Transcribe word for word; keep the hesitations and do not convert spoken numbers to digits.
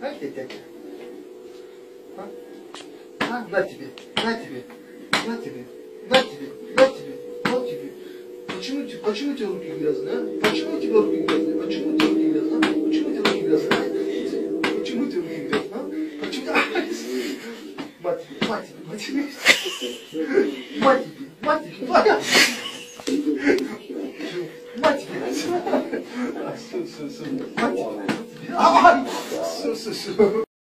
А, дядя? А? А, на тебе, на тебе, на тебе, на тебе, на тебе, на тебе. Почему, почему у тебя руки грязные, а? Почему у тебя руки грязные? Почему у тебя руки грязные, а? Почему у тебя руки грязные, а? Почему у тебя руки грязные, а? Почему? Мать тебе, мать тебе, мать тебе. Мать тебе, мать тебе, мать тебе. Мать тебе. Все, все, все. Мать тебе. Ай! Все, все, все.